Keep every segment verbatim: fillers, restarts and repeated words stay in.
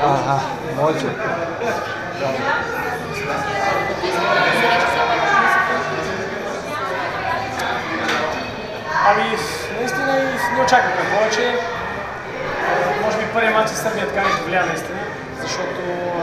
Ага, може. Ами, наистина и не очаквахме повече. Може би първият матч с Сърбия така не повлия наистина, защото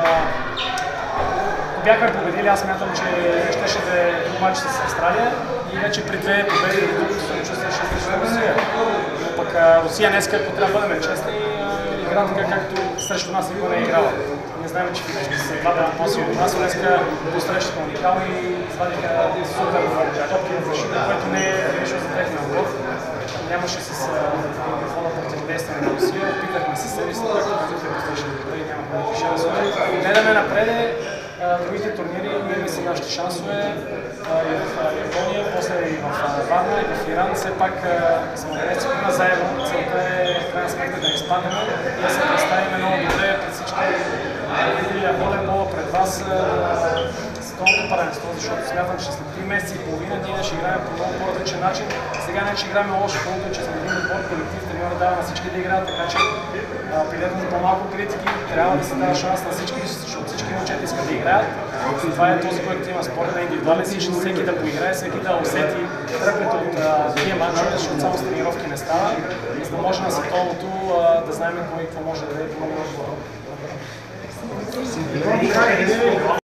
ако бяхме победили, аз смятам, че щеше да е друг матч с Австралия и вече при две победи и другото се чувстваше срещу Русия. Но пък Русия днес, ако трябва да бъдем честни, игра така както срещу нас никога не е играла. Не знаем, че са два дена по-силни от нас, днеска посрещаха уникално и извадиха супер топки в защита, което не е нещо за техния отбор. Нямаше с какво да противодействаме на Русия, опитахме се сервиса, както казахте, посреща добре и нямахме никакви шансове. Гледаме напреде, другите турнири имаме си нашите шансове и в Япония, после и в Варна, и в Иран. Все пак сме днес година заедно, целта е в крайна сметка да изпаднем и да се представим много добре пред всички видели волейбола пред вас световното първенство, защото смятам, че след три месеца и половина ние ще играем по много по-различен начин. Сега не че играем лошо, хубаво, че сме един отбор колектив, треньора дава на всички да играят, така че апелирам за по-малко критики, трябва да се дава шанс на всички, защото всички момчета искат да играят. Това е този колектив на спорта на индивидуален, всеки да поиграе, всеки да усети тръпнето от тия матчове, защото само с тренировки не става, за да може на световното да знаем кой какво може да даде по много отбора.